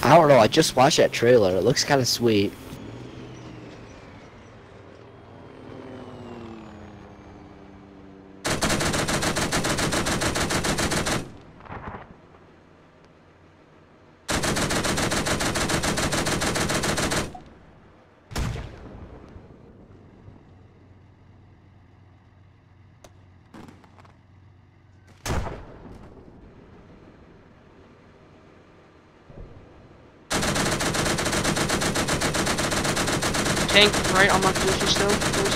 I don't know, I just watched that trailer. It looks kind of sweet. Tank right on my position still, please.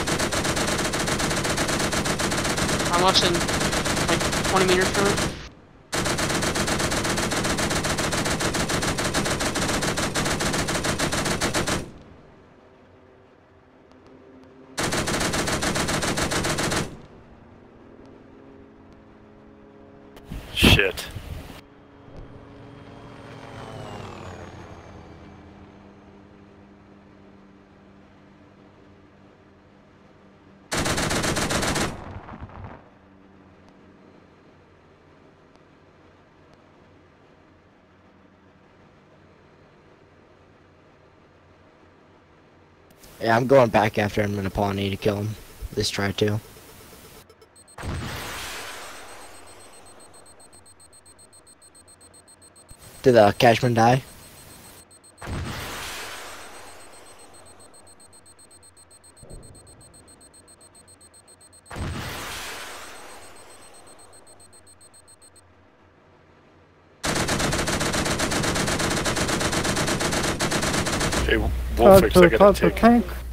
I'm less than like 20 meters from it. Shit. Yeah, I'm going back after him in a Pawnee to kill him. This try to. Did the Cashman die? Hey, Wolfix, I got a tank.